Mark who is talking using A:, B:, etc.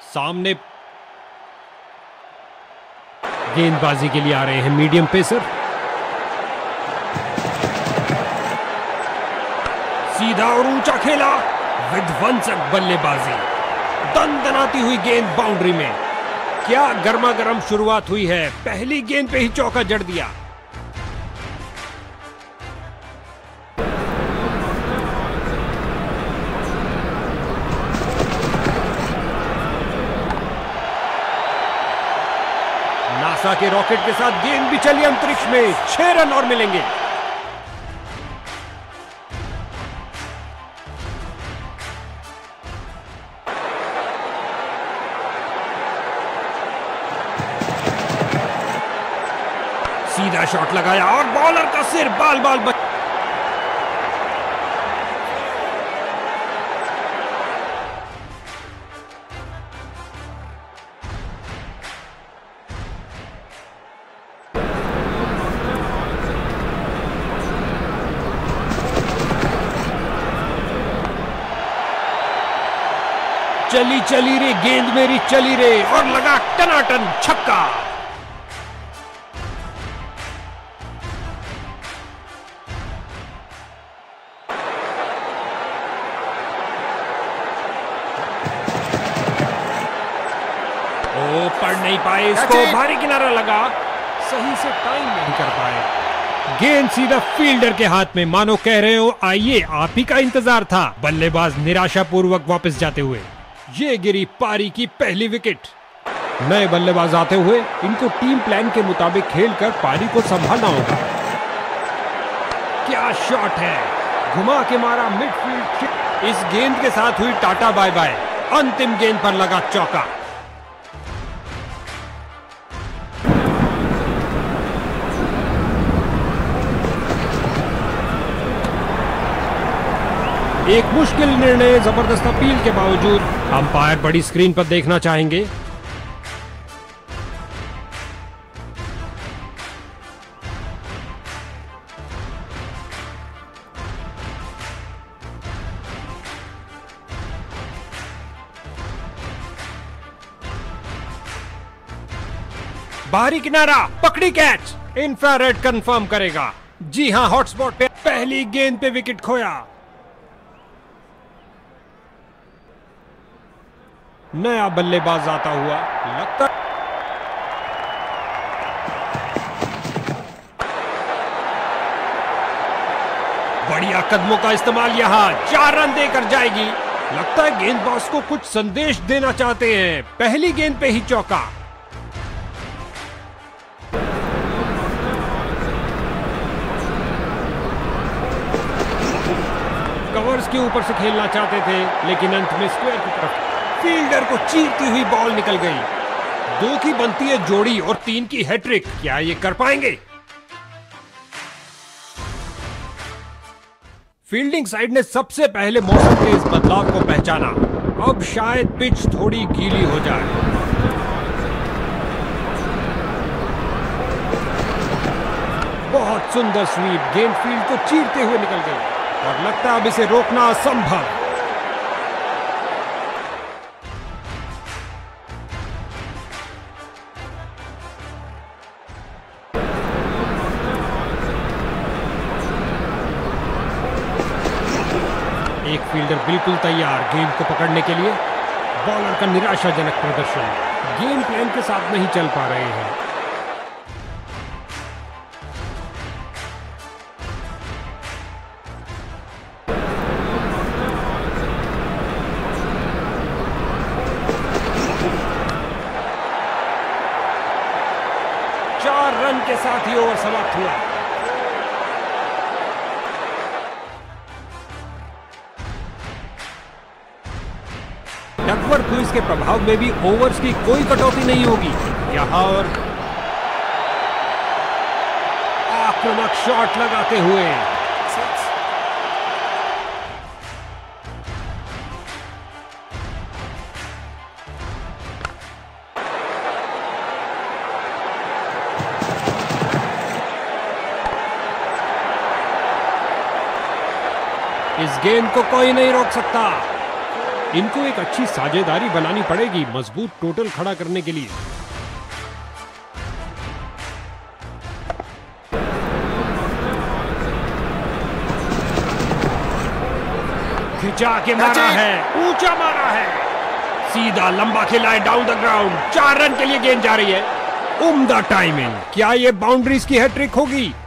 A: सामने गेंदबाजी के लिए आ रहे हैं मीडियम पेसर। सीधा और ऊंचा खेला, विध्वंसक बल्लेबाजी, दनदनाती हुई गेंद बाउंड्री में। क्या गर्मा गर्म शुरुआत हुई है, पहली गेंद पे ही चौका जड़ दिया। नासा के रॉकेट के साथ गेंद भी चली अंतरिक्ष में, 6 रन और मिलेंगे। सीधा शॉट लगाया और बॉलर का सिर बाल बाल बच। चली चली रे गेंद मेरी चली रे, और लगा टनाटन छक्का। ओ, पढ़ नहीं पाए इसको, भारी किनारा लगा, सही से टाइम नहीं कर पाए। गेंद सीधा फील्डर के हाथ में, मानो कह रहे हो आइए आप ही का इंतजार था। बल्लेबाज निराशापूर्वक वापस जाते हुए। ये गिरी पारी की पहली विकेट। नए बल्लेबाज आते हुए इनको टीम प्लान के मुताबिक खेलकर पारी को संभालना होगा। क्या शॉट है, घुमा के मारा मिडफील्ड। इस गेंद के साथ हुई टाटा बाय बाय, अंतिम गेंद पर लगा चौका। एक मुश्किल निर्णय, जबरदस्त अपील के बावजूद अंपायर बड़ी स्क्रीन पर देखना चाहेंगे। बाहरी किनारा, पकड़ी कैच, इंफ्रारेड कंफर्म करेगा। जी हां, हॉटस्पॉट पे पहली गेंद पे विकेट खोया। नया बल्लेबाज आता हुआ लगता। बढ़िया कदमों का इस्तेमाल, यहां 4 रन देकर जाएगी। लगता है गेंदबाज को कुछ संदेश देना चाहते हैं। पहली गेंद पे ही चौका। कवर्स के ऊपर से खेलना चाहते थे, लेकिन अंत में स्क्वायर की तरफ फील्डर को चीरती हुई बॉल निकल गई। 2 की बनती है जोड़ी और 3 की हैट्रिक। क्या ये कर पाएंगे? फील्डिंग साइड ने सबसे पहले मौसम के इस बदलाव को पहचाना। अब शायद पिच थोड़ी गीली हो जाए। बहुत सुंदर स्वीप, गेंद फील्ड को चीरते हुए निकल गई और लगता है अब इसे रोकना असंभव। एक फील्डर बिल्कुल तैयार गेंद को पकड़ने के लिए। बॉलर का निराशाजनक प्रदर्शन, गेम प्लान के साथ नहीं चल पा रहे हैं। चार रन के साथ ही ओवर समाप्त हुआ। डकवर्थ क्रूज के प्रभाव में भी ओवर्स की कोई कटौती नहीं होगी। यहां और आक्रामक शॉट लगाते हुए इस गेंद को कोई नहीं रोक सकता। इनको एक अच्छी साझेदारी बनानी पड़ेगी मजबूत टोटल खड़ा करने के लिए। खिंचा के मारा है, ऊंचा मारा है, सीधा लंबा खेला है डाउन द ग्राउंड। 4 रन के लिए गेंद जा रही है। उम्दा टाइमिंग। क्या ये बाउंड्रीज की हैट्रिक होगी?